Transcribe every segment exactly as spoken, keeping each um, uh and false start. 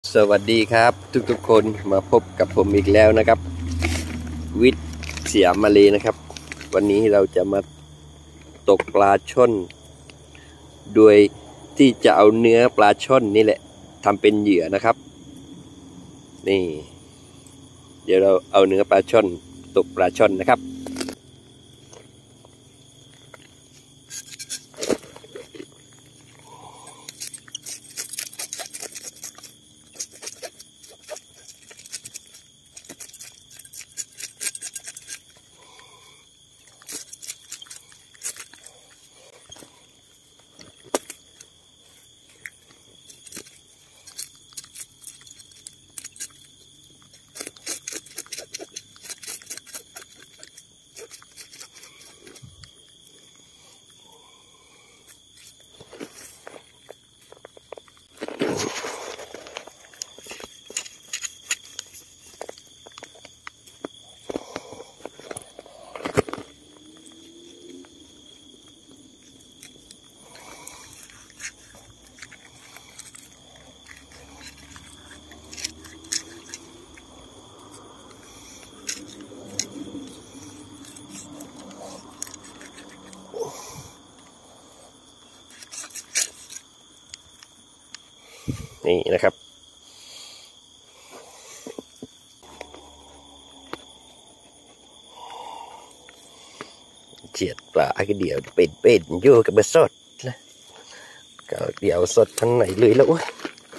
สวัสดีครับทุกๆคนมาพบกับผมอีกแล้วนะครับวิทย์เสียมาเลยนะครับวันนี้เราจะมาตกปลาช่อนโดยที่จะเอาเนื้อปลาช่อนนี่แหละทำเป็นเหยื่อนะครับนี่เดี๋ยวเราเอาเนื้อปลาช่อนตกปลาช่อนนะครับนี่นะครับเจียดปลาก็เดี๋ยวเป็นเป็นอยู่กับเบอร์สดนะก็เดี๋ยวสดทั้งไหนเลยแล้ววะ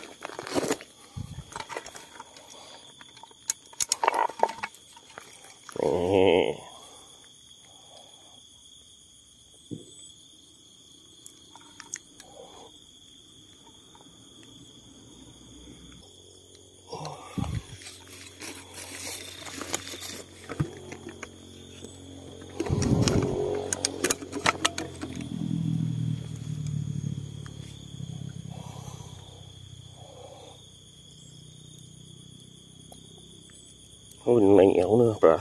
หุ่นไม่เหนียวเนอะปลา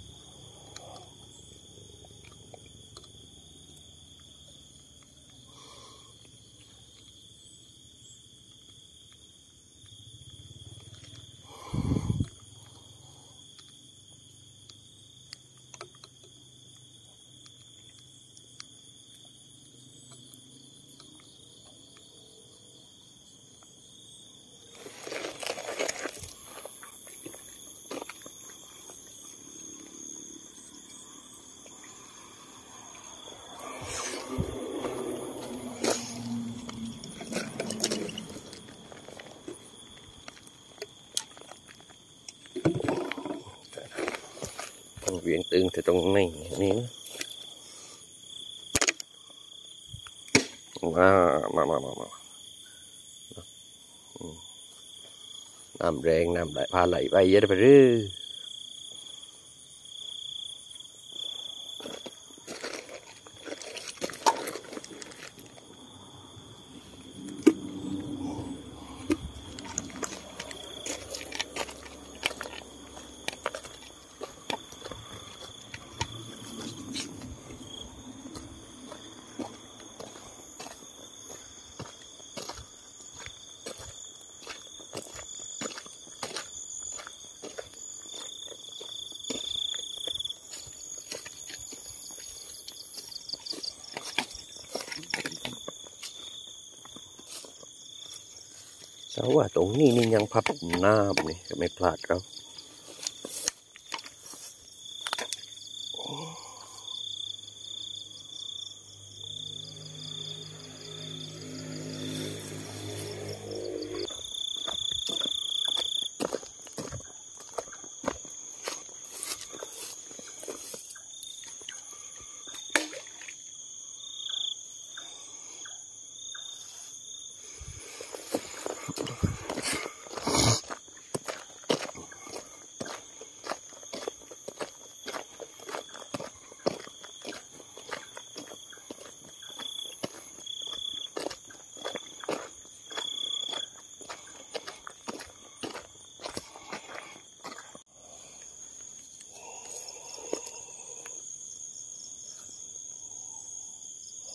เวียงตึงแต่ตรงนี้นี่มามามามามาน้ำแรงน้ำไหลพาไหลไปเยอะไปเรื่อยแต่ว่าตรงนี้นี่ยังพับน้ำนี่ไม่พลาดครับ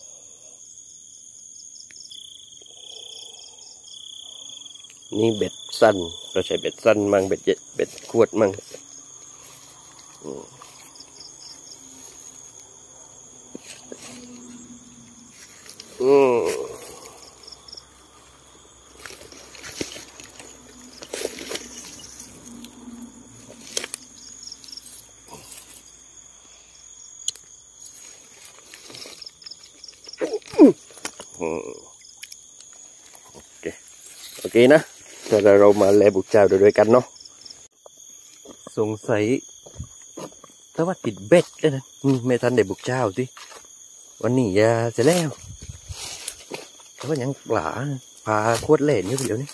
นี่เบ็ดสั้นเราใช้เบ็ดสั้นมั่งเบ็ดเย็ดเบ็ดขวดมั่งอืมโอเคโอเคนะแต่เรามาแลบุกเจ้าด้วยกันเนาะสงสัยถ้าว่าติดเบ็ดเลยนะไม่ทันได้บุกเจ้าสิวันนี้ยาจะแล้วแต่ว่ายังปลาพาโคตรเล่นอยู่เดี๋ยวนี้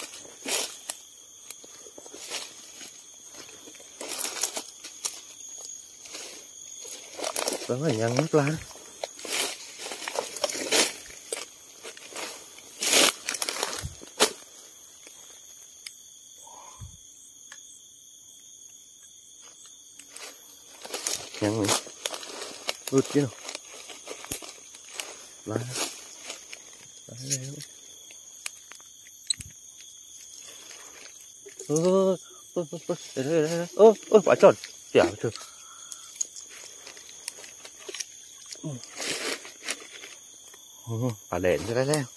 แต่ว่ายังปลายังไงรุดอยู่มามาแล้วเออเออเออเออเออเออปลาจอดเดี๋ยวเถอะปลาเล่นจะได้แล้ว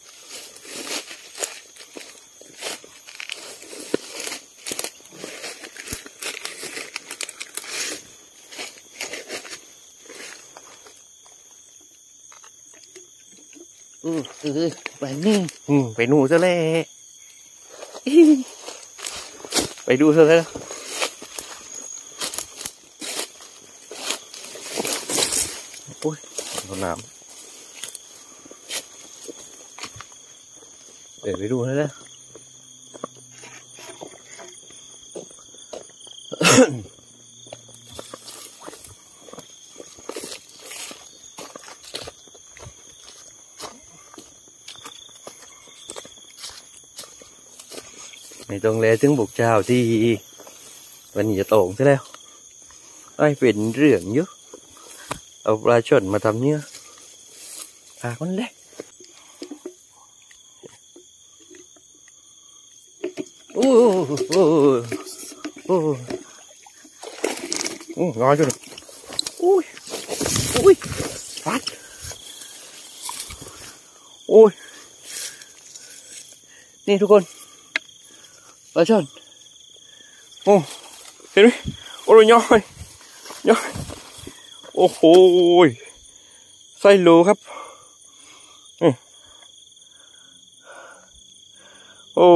อือเออไปนี่อืมไปหนูซะแล้วไปดูซะแล้วโอ้ยน้ำเดี๋ยวไปดูซะแล้วไม่ต้องเลยถึงบุกเจ้าที่วันนี้จะโต่งซะแล้วไอ้เป็นเรื่องเยอะเอาปลาช่อนมาทำเนื้อหาคนเล็กโอ้โหโอ้โหงอจุดอุ้ยอุ้ยฟัดโอ้ยนี่ทุกคนปลาช่อนโอ้เห็นไหมโอ้ยย่อยย่อยโอ้โหไส้โลครับโอ้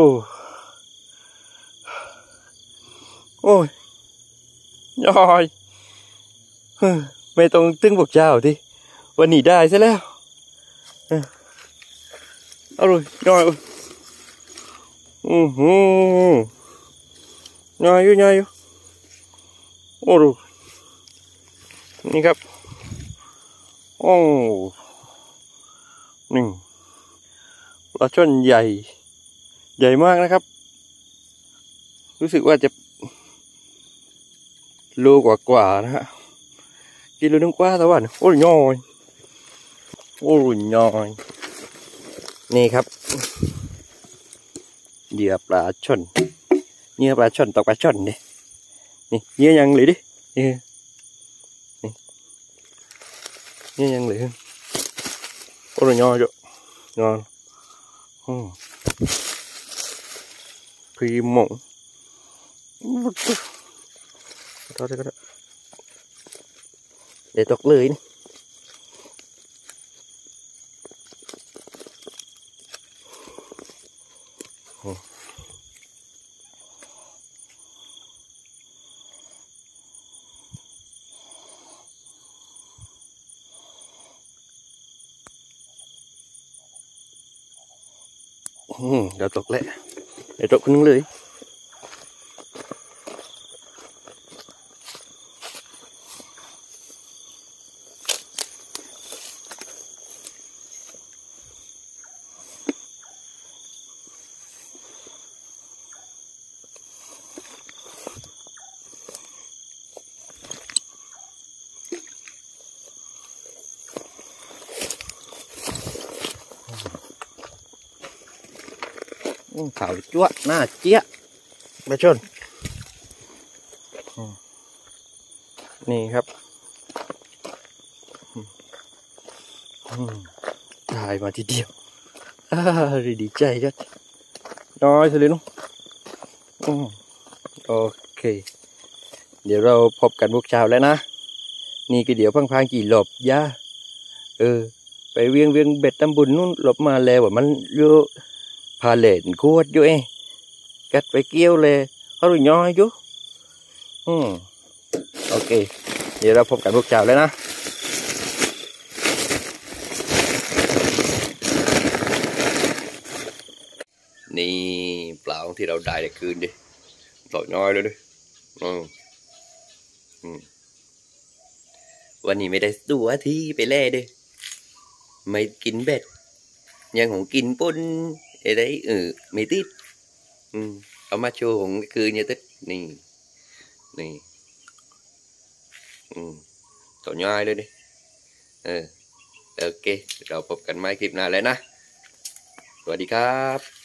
โอ้ยย่อยไม่ต้องตึงบวกเจ้าทีวันนี้ได้ซะแล้วเอาเลยย่อยอือหือย่อยอยู่ย่อยอยู่โอ้ดูนี่ครับโอ้หนึ่งปลาช่อนใหญ่ใหญ่มากนะครับรู้สึกว่าจะโลกว่ากว่านะฮะกิโลนึงกว่าแต่ว่าโอ้ยย่อยโอ้ยย่อยนี่ครับเหยื่อปลาช่อนเหยื่อปลาช่อนตกปลาช่อนนี่นี่เหยื่อยังเหลือดินี่เหยื่อยังเหลือโอ้ยย่อยจ้ะย่อยอืมพีหมงทอดได้ก็ได้để tọt lưới này ừ, đã tọt lẹ để tọt con lướiขาวจั๊วะหน้าเจี๊ยะปลาชนนี่ครับถ่ายมาทีเดียวดีใจจัดน้อยสิเลยนุ๊กโอเคเดี๋ยวเราพบกันพวกเช้าแล้วนะนี่ก็เดี๋ยวพังๆกี่หลบย่าเออไปเวียงเวียงเบ็ดตำบุญนู่นหลบมาแล้วว่ามันเยอะพาเล่นขวดอยู่เองกัดไปเกี้ยวเลยเขาดูน้อยอยู่อืมโอเคเดี๋ยวเราพบกันพวกเช้าแล้วนะนี่ปลาที่เราได้ในคืนดิปล่อยน้อยเลยดิอืมอืมวันนี้ไม่ได้ตัวที่ไปเล่ดิไม่กินเบ็ดยังของกินปุ่นไอ้đấy ừไม่ติดอืมเอามาโชว์ของคืนเนี่ยติดนี่นี่อืมตัวน้อยเลยดิเออโอเคเราพบกันใหม่คลิปหน้าเลยนะสวัสดีครับ